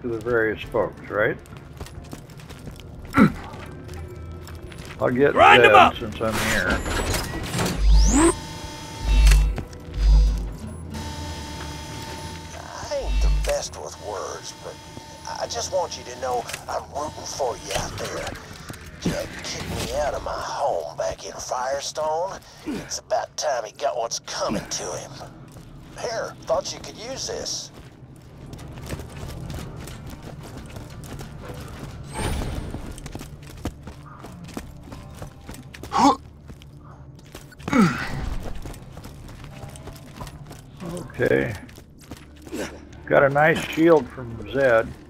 to the various folks, right? I'll get Zed since I'm here. I ain't the best with words, but I just want you to know I'm rooting for you out there. Jack kicked me out of my home back in Firestone. It's about time he got what's coming to him. Here, thought you could use this. Okay. Got a nice shield from Zed.